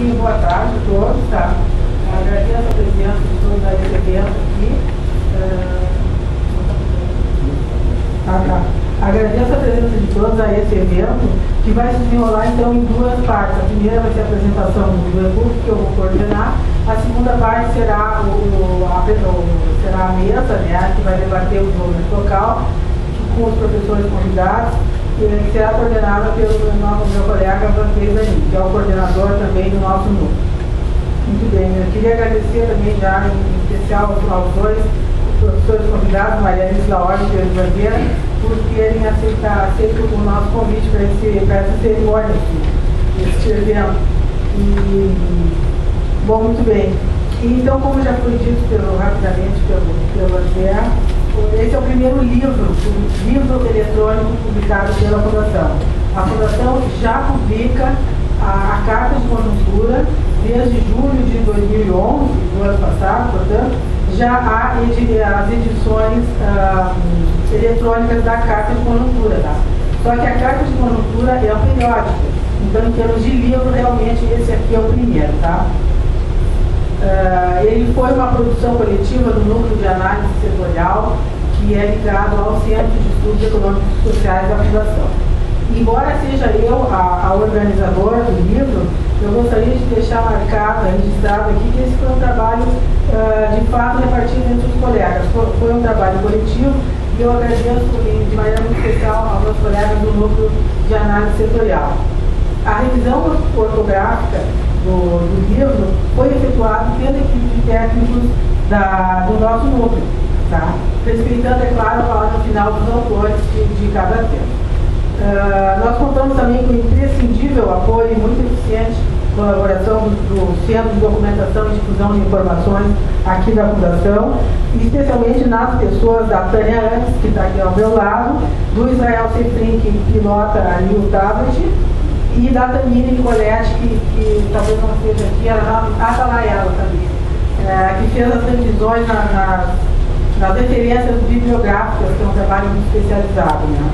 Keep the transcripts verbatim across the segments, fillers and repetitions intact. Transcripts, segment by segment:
dia, boa tarde a todos, tá? Agradeço a presença de todos a esse evento aqui. Ah, tá. Agradeço a presença de todos a esse evento, que vai se desenrolar então em duas partes. A primeira vai ser a apresentação do e-book que eu vou coordenar. A segunda parte será, o, a, o, será a mesa, né, que vai debater o desenvolvimento local, com os professores convidados, que será coordenada pelo nosso, meu colega Vanquez Dani, que é o coordenador também do nosso núcleo. Muito bem, eu queria agradecer também já em especial aos dois professores convidados, Maria Alice Laorde e Pedro Bandeira, por terem aceitado, aceito o nosso convite para, esse, para essa cerimônia aqui, este evento. E, bom, muito bem. E, então, como já foi dito pelo, rapidamente pelo, pelo André, esse é o primeiro livro, o livro eletrônico publicado pela Fundação. A Fundação já publica a, a Carta de Conjuntura desde julho de dois mil e onze, do ano passado, portanto, já há edi as edições ah, eletrônicas da Carta de Conjuntura. Tá? Só que a Carta de Conjuntura é um periódico, então, em termos de livro, realmente esse aqui é o primeiro. Tá? Uh, ele foi uma produção coletiva do Núcleo de Análise Setorial, que é ligado ao Centro de Estudos Econômicos e Sociais da Fundação. Embora seja eu a, a organizadora do livro, eu gostaria de deixar marcado, registrado aqui, que esse foi um trabalho uh, de fato repartido entre os colegas. Foi, foi um trabalho coletivo e eu agradeço de maneira muito especial aos meus colegas do Núcleo de Análise Setorial. A revisão ortográfica Do, do livro foi efetuado pela equipe de técnicos da, do nosso núcleo, tá? Respeitando, é claro, a palavra final dos autores de, de cada tema. Uh, nós contamos também com o imprescindível apoio e muito eficiente colaboração do, do Centro de Documentação e Difusão de Informações aqui da Fundação, especialmente nas pessoas da Tânia Antes, que está aqui ao meu lado, do Israel Cefrim, que pilota ali o tablet, e da Tamine Nicoletti, que, que talvez não esteja aqui, ela está lá ela também, é, que fez as revisões na, na, nas referências bibliográficas, que é um trabalho muito especializado. Né?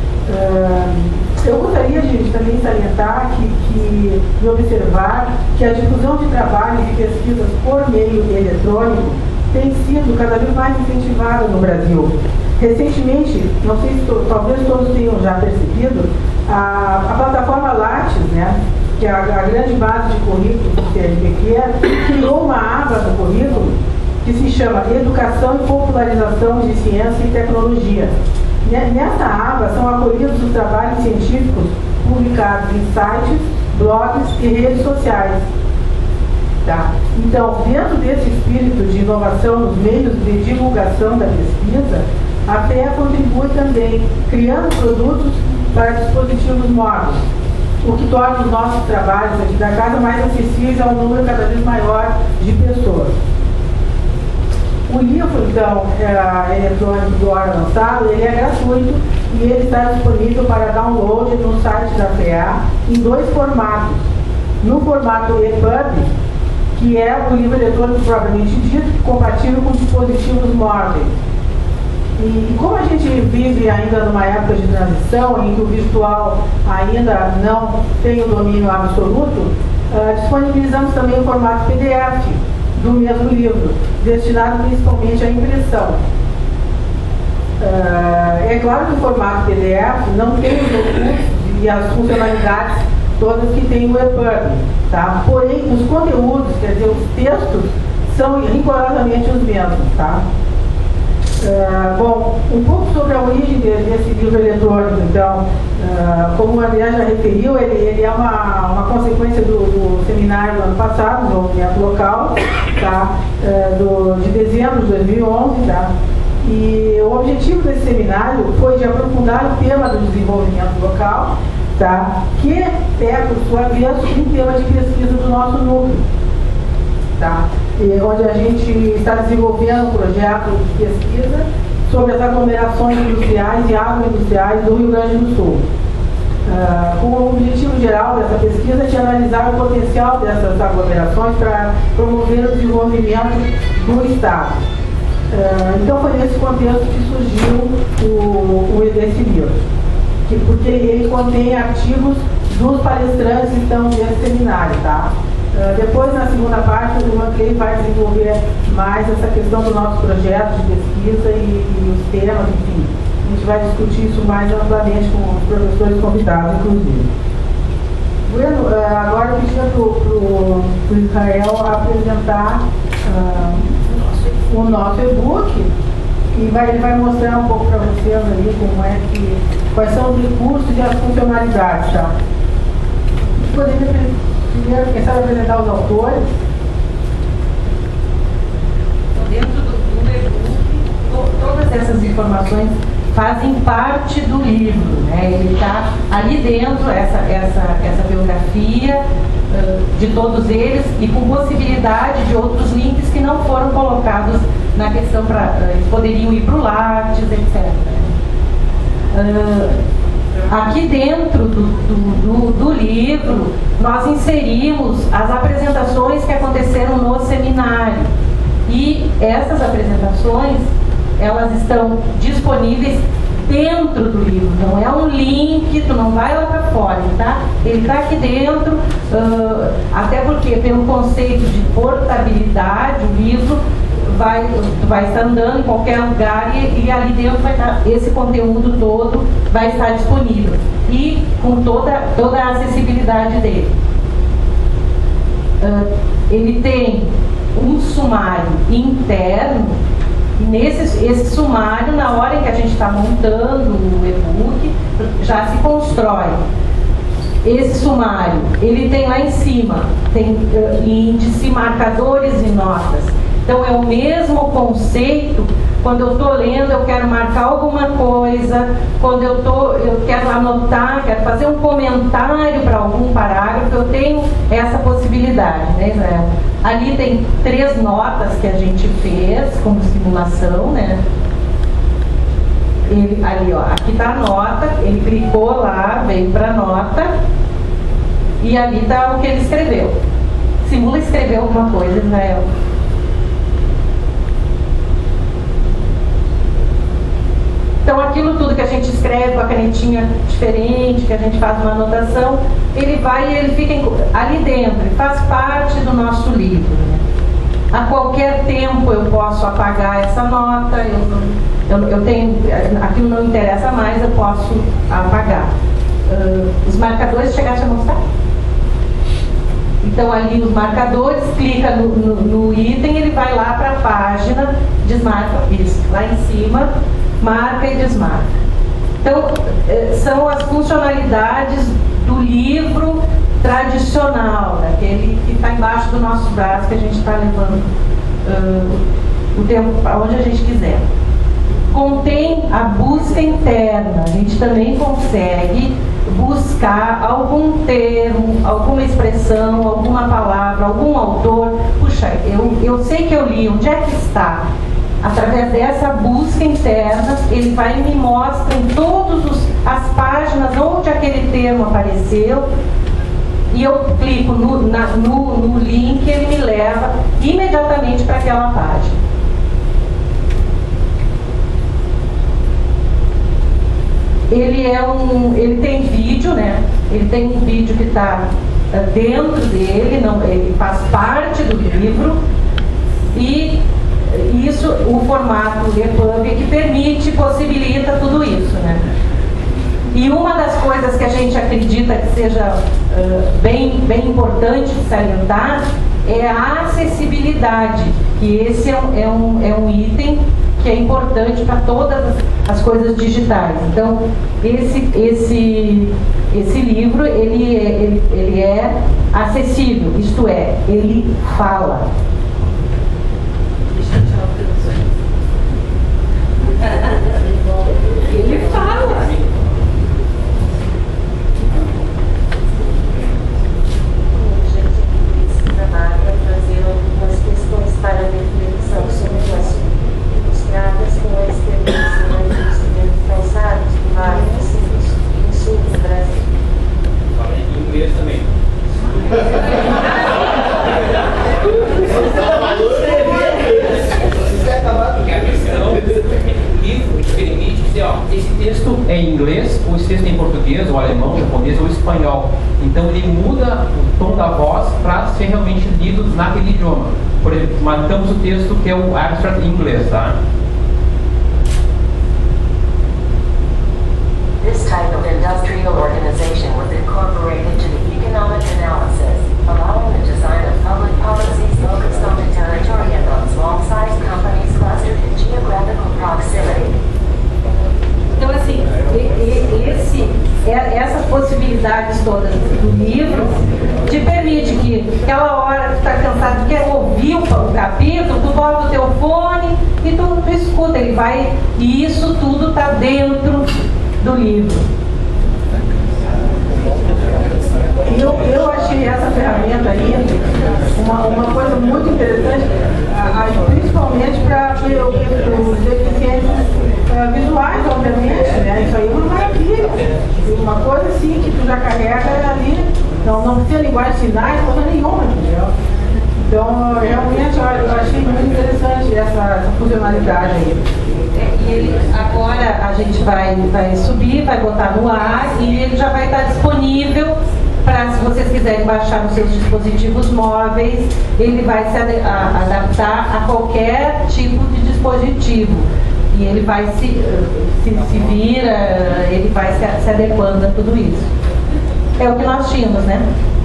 É, eu gostaria de, de também salientar que, que, e observar que a difusão de trabalhos e pesquisas por meio eletrônico tem sido cada vez mais incentivada no Brasil. Recentemente, não sei se to, talvez todos tenham já percebido, a, a plataforma Lattes, né, que é a, a grande base de currículo do C N P Q, criou uma aba no currículo que se chama Educação e Popularização de Ciência e Tecnologia. Nessa aba são acolhidos os trabalhos científicos publicados em sites, blogs e redes sociais. Tá? Então, dentro desse espírito de inovação nos meios de divulgação da pesquisa, a F E A contribui também, criando produtos para dispositivos móveis, o que torna os nossos trabalhos aqui da casa mais acessíveis a um número cada vez maior de pessoas. O livro, então, é, eletrônico do Hora Lançado, ele é gratuito e ele está disponível para download no site da F E A em dois formatos. No formato EPUB, que é o livro eletrônico propriamente dito, compatível com dispositivos móveis. E como a gente vive ainda numa época de transição, em que o virtual ainda não tem o domínio absoluto, uh, disponibilizamos também o formato P D F do mesmo livro, destinado principalmente à impressão. Uh, é claro que o formato P D F não tem os recursos e as funcionalidades todas que tem o EPUB, tá? Porém, os conteúdos, quer dizer, os textos, são rigorosamente os mesmos, tá? Uh, bom, um pouco sobre a origem desse livro eletrônico, então, uh, como o André já referiu, ele, ele é uma, uma consequência do, do seminário do ano passado, do movimento local, tá? Uh, do, de dezembro de dois mil e onze, tá? E o objetivo desse seminário foi de aprofundar o tema do desenvolvimento local, tá? Que é, por sua vez, um tema de pesquisa do nosso núcleo, tá? E onde a gente está desenvolvendo um projeto de pesquisa sobre as aglomerações industriais e agroindustriais do Rio Grande do Sul. Uh, com o objetivo geral dessa pesquisa de analisar o potencial dessas aglomerações para promover o desenvolvimento do Estado. Uh, então foi nesse contexto que surgiu o, o, esse livro, que, porque ele contém artigos dos palestrantes que estão nesse seminário, tá? Uh, depois, na segunda parte, o Manclay vai desenvolver mais essa questão do nosso projeto de pesquisa e, e os temas, enfim. A gente vai discutir isso mais amplamente com os professores convidados, inclusive. Bueno, uh, agora eu pedi para o Israel apresentar uh, o nosso e-book e vai, ele vai mostrar um pouco para vocês ali como é que, quais são os recursos e as funcionalidades. Tá? Poderia primeiro, quem sabe, apresentar os autores. Dentro do, do e-book, todas essas informações fazem parte do livro, né? Ele está ali dentro, essa, essa, essa biografia uh, de todos eles e com possibilidade de outros links que não foram colocados na questão para uh, eles poderiam ir para o Lattes, etcétera. Uh, aqui dentro do, do, do, do livro nós inserimos as apresentações que aconteceram no seminário e essas apresentações elas estão disponíveis dentro do livro, não é um link, tu não vai lá para fora, tá? Ele está aqui dentro, uh, até porque pelo conceito de portabilidade, o livro vai, vai estar andando em qualquer lugar e, e ali dentro vai estar, esse conteúdo todo vai estar disponível e com toda, toda a acessibilidade dele. Uh, ele tem um sumário interno. Nesse esse sumário, na hora em que a gente está montando o e-book, já se constrói. Esse sumário, ele tem lá em cima, tem uh, índice, marcadores e notas. Então é o mesmo conceito. Quando eu estou lendo, eu quero marcar alguma coisa. Quando eu, tô, eu quero anotar, quero fazer um comentário para algum parágrafo, eu tenho essa possibilidade, né, Israel? Ali tem três notas que a gente fez como simulação, né? Ele, ali, ó, aqui está a nota, ele clicou lá, veio para a nota, e ali está o que ele escreveu. Simula escrever alguma coisa, Israel. Então, aquilo tudo que a gente escreve com a canetinha diferente, que a gente faz uma anotação, ele vai e ele fica ali dentro, ele faz parte do nosso livro. Né? A qualquer tempo eu posso apagar essa nota, eu, eu, eu tenho, aquilo não interessa mais, eu posso apagar. Uh, os marcadores, chegaste a mostrar? Então, ali os marcadores, clica no, no, no item, ele vai lá para a página, desmarca, isso, lá em cima, marca e desmarca. Então, são as funcionalidades do livro tradicional, daquele que está embaixo do nosso braço, que a gente está levando uh, o tempo para onde a gente quiser. Contém a busca interna, a gente também consegue buscar algum termo, alguma expressão, alguma palavra, algum autor. Puxa, eu, eu sei que eu li, onde é que está? Através dessa busca interna, ele vai e me mostra em todas as páginas onde aquele termo apareceu e eu clico no, na, no, no link e ele me leva imediatamente para aquela página. Ele, é um, ele tem vídeo, né? Ele tem um vídeo que está dentro dele, não, ele faz parte do livro e isso, o formato E P U B que permite, possibilita tudo isso, né? E uma das coisas que a gente acredita que seja uh, bem, bem importante de salientar é a acessibilidade, que esse é um, é um, é um item que é importante para todas as coisas digitais. Então, esse, esse, esse livro, ele, ele, ele é acessível, isto é, ele fala. Ele fala. Esse trabalho vai trazer algumas questões para a reflexão sobre o assunto, ilustradas com a experiência dos instrumentos calçados do Vale do Sul do Brasil. Fala em inglês também. Porque a questão, o livro permite dizer, ó, esse texto é ele muda o tom da voz para ser realmente lido naquele idioma. Por exemplo, matamos o texto que é o abstract em inglês, tá? This type of industrial organization was incorporated to the economic analysis, allowing the design of public policies focused on the territory and on small-sized companies clustered in geographical proximity. Então, assim, esse, essas possibilidades todas do livro te permite que, aquela hora que tu está cansado, quer ouvir um capítulo, tu bota o teu fone e tu, tu escuta, ele vai, e isso tudo está dentro do livro. Eu, eu achei essa ferramenta aí uma, uma coisa muito interessante, a, a, principalmente para os deficientes uh, visuais, obviamente, né? Isso aí é uma maravilha. Uma coisa assim que tu já carrega ali, não, não precisa linguagem de sinais, coisa nenhuma, entendeu? Então, realmente, olha, eu achei muito interessante essa, essa funcionalidade aí. E ele, agora a gente vai, vai subir, vai botar no ar e ele já vai estar disponível para, se vocês quiserem baixar nos seus dispositivos móveis, ele vai se ad, a, adaptar a qualquer tipo de dispositivo. E ele vai se, se, se vira, ele vai se, se adequando a tudo isso. É o que nós tínhamos, né?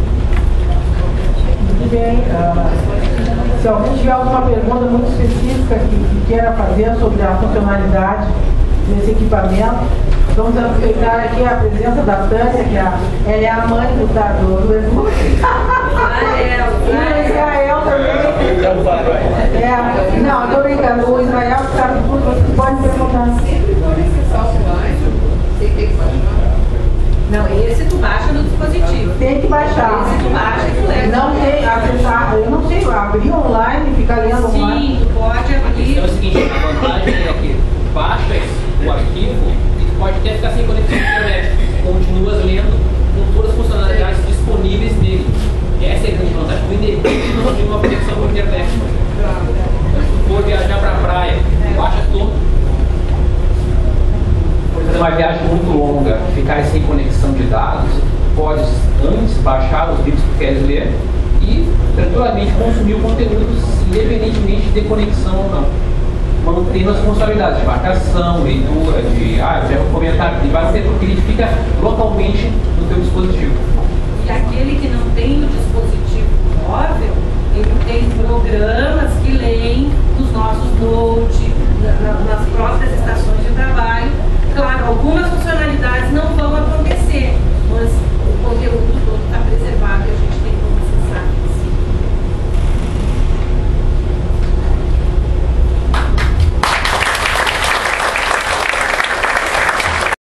Muito bem. Uh, se alguém tiver alguma pergunta muito específica que, que queira fazer sobre a funcionalidade desse equipamento, vamos aproveitar aqui a presença da Tânia, que a, ela é a mãe do, do, do Edu. Israel. E o Israel também. É, não, estou brincando. O Israel sabe tudo, você pode perguntar. Sempre quando acessar online, você tem que baixar. Não, esse tu baixa no dispositivo. Tem que baixar. Esse tu baixa e tu leva. Não tem, acessar, eu não sei, abrir online, ficar lendo online. Sim, tu pode abrir. Então é o seguinte, a vantagem é que baixa o arquivo e tu pode até ficar sem conexão à internet. Continuas lendo com todas as funcionalidades disponíveis nele. Essa é a grande vantagem. O independente não tem uma conexão com a internet. Então, se tu for viajar pra praia, baixa tudo. Fazer uma viagem muito longa, ficar sem conexão de dados, pode antes baixar os livros que queres ler e tranquilamente consumir o conteúdo, independentemente de conexão ou não. Mantendo as funcionalidades de marcação, leitura, de ah, eu quero comentar, e vai ser porque ele fica localmente no teu dispositivo.